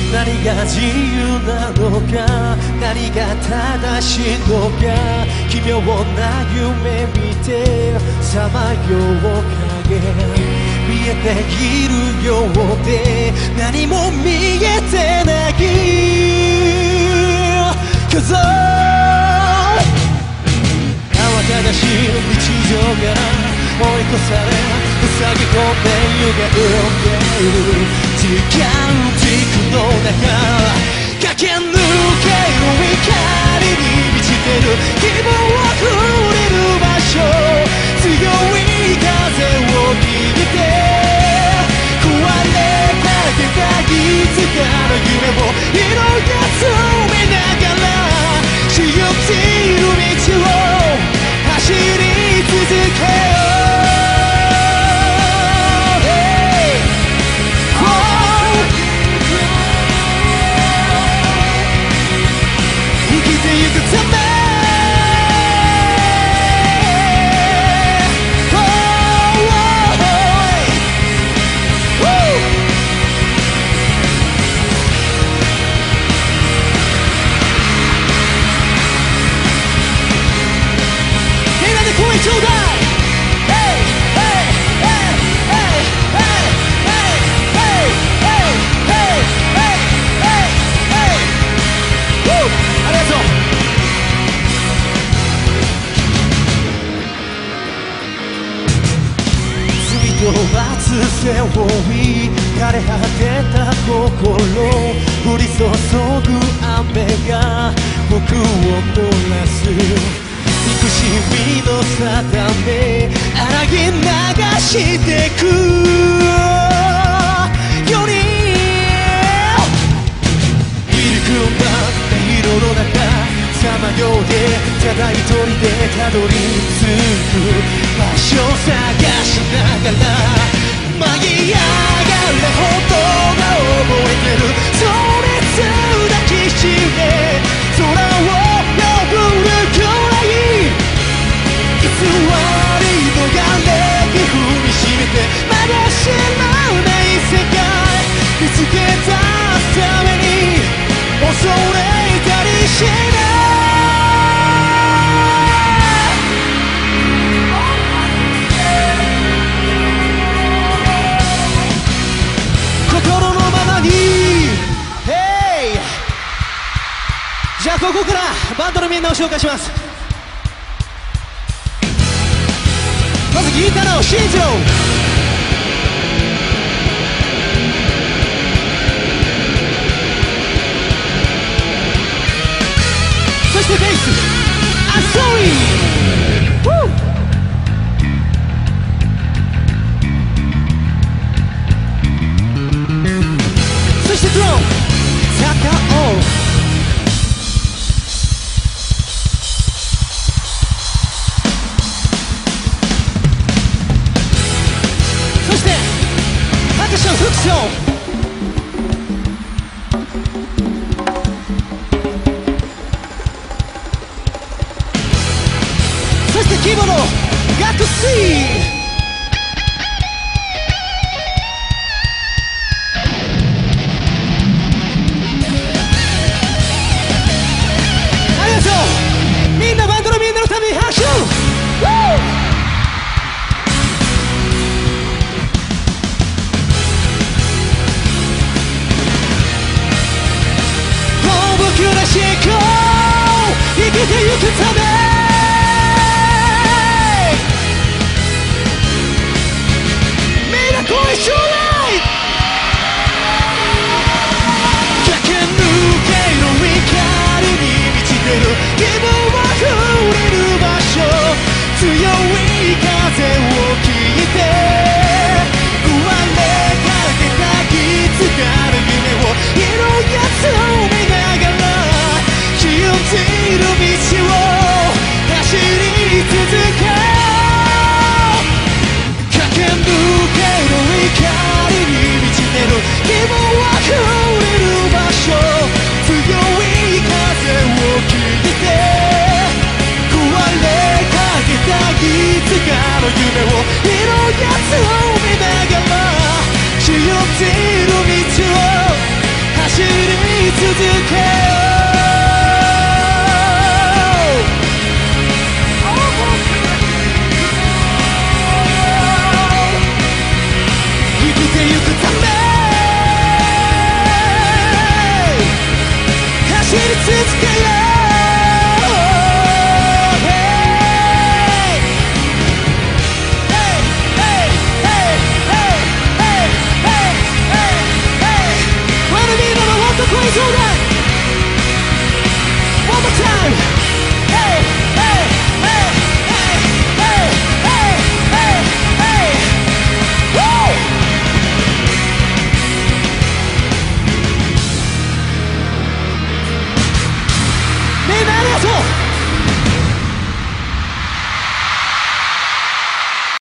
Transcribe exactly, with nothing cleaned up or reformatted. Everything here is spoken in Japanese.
何が自由なのか、何が正しいのか、奇妙な夢見てさまよう影、見えているようで何も見えてない 'Cause all 慌ただしい日常が追い越され塞ぎ込んで歪んでいる時間軸の中駆け抜ける光に満ちてる希望をくれる場所、強い風を切って壊れかけたいつかの夢を色休めながら信じる道を走り続けよう。背負い枯れ果てた心、降り注ぐ雨が僕を濡らす憎しみの定め荒ぎ流してくように入り組んだ音色の中さまようでただ一人でたどり着く場所探しながら舞い上がれ本当が覚えてるそれ抱きしめ空を破るくらい偽りのがれき踏みしめてまだ知らない世界見つけ出すために恐れたりしないじゃあここからバンドのみんなを紹介します。まずギターの新庄、そしてベースアソイ、そしてドラム高尾、フクション、そしてキーボードガット C、 ありがとうみんな、バンドのみんなのために拍手。生きてゆくためけ